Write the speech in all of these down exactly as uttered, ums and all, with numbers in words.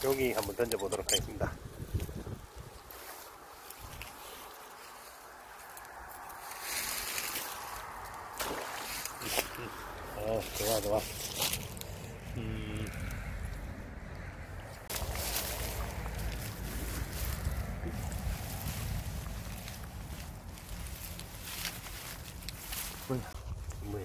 여기 한번 던져보도록 하겠습니다. 어, 좋아, 좋아. 음. 뭐야, 뭐야.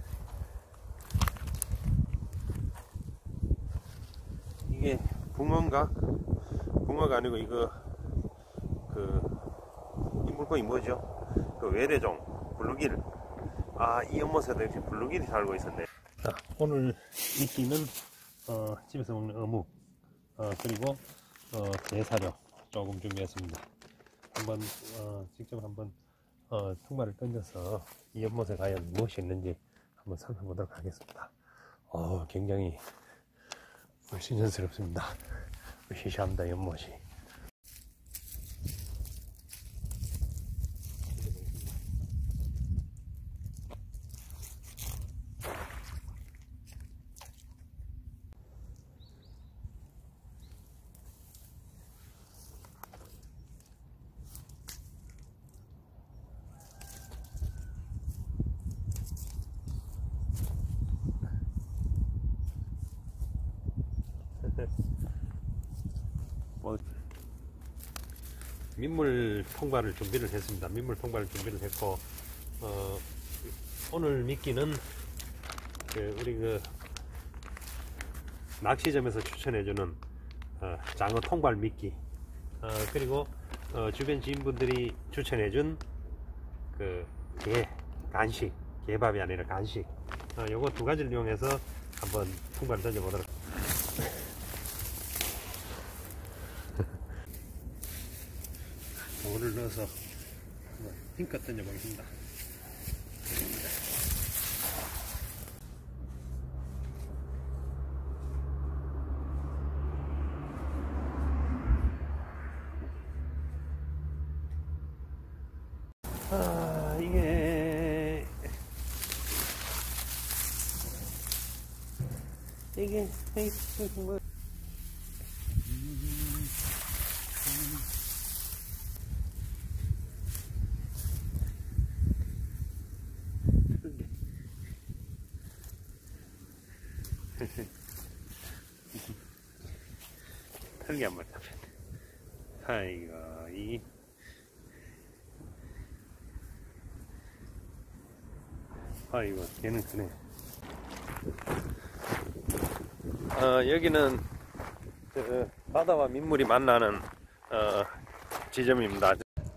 이게 붕어인가? 붕어가 아니고 이거 그 이 물고기 뭐죠? 그 외래종 블루길. 아, 이 연못에도 이렇게 블루길이 살고 있었네. 자, 오늘 미끼는 어, 집에서 먹는 어묵, 어, 그리고 어, 게사료 조금 준비했습니다. 한번 어, 직접 한번 어, 통발을 던져서 이 연못에 과연 무엇이 있는지 한번 살펴보도록 하겠습니다. 어, 굉장히 신선스럽습니다. 시시합니다, 연못이. 뭐, 민물 통발을 준비를 했습니다. 민물 통발을 준비를 했고, 어, 오늘 미끼는 그 우리 그 낚시점에서 추천해주는 어, 장어 통발 미끼, 어, 그리고 어, 주변 지인분들이 추천해준 그 게 간식, 게밥이 아니라 간식, 어, 요거 두 가지를 이용해서 한번 통발을 던져보도록. 물을 넣어서 한번 힘껏 던져보겠습니다. 아, 이게 이게 이게 뭐 털기 한번 잡혔네. 아이고, 이 아이고, 얘는 크네. 어, 여기는 그 바다와 민물이 만나는 어, 지점입니다.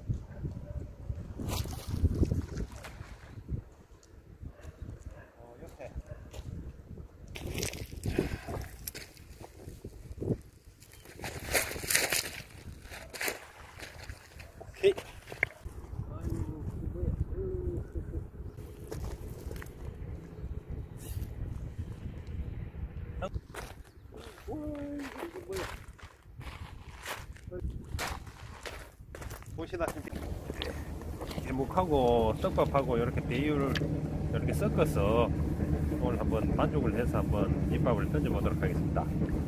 오케이. 보시다시피 해묵하고 떡밥하고 이렇게 배율을 이렇게 섞어서 오늘 한번 반죽을 해서 한번 김밥을 던져 보도록 하겠습니다.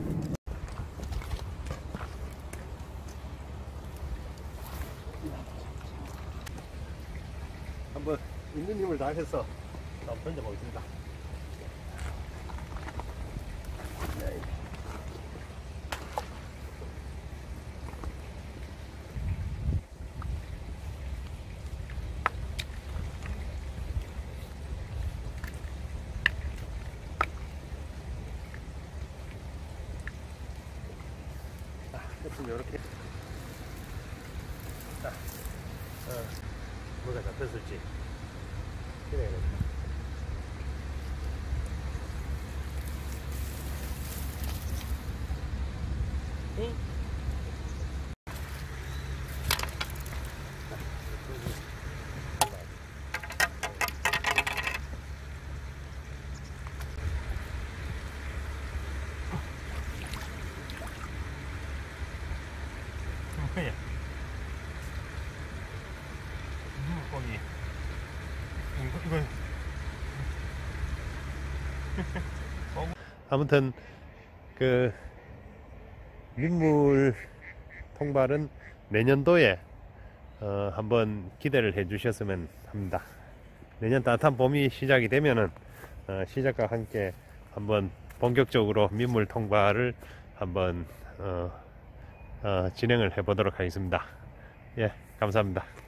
한번 있는 힘을 다해서 한번 던져 보겠습니다. 이렇게 자, 어, 뭐가 잡혔을지 기대해야 됩니다. 응? 뭐야? 물고기. 이거, 이거. 아무튼 그 민물 통발은 내년도에 어, 한번 기대를 해 주셨으면 합니다. 내년 따뜻한 봄이 시작이 되면은 어, 시작과 함께 한번 본격적으로 민물 통발을 한번 어, 어, 진행을 해 보도록 하겠습니다. 예, 감사합니다.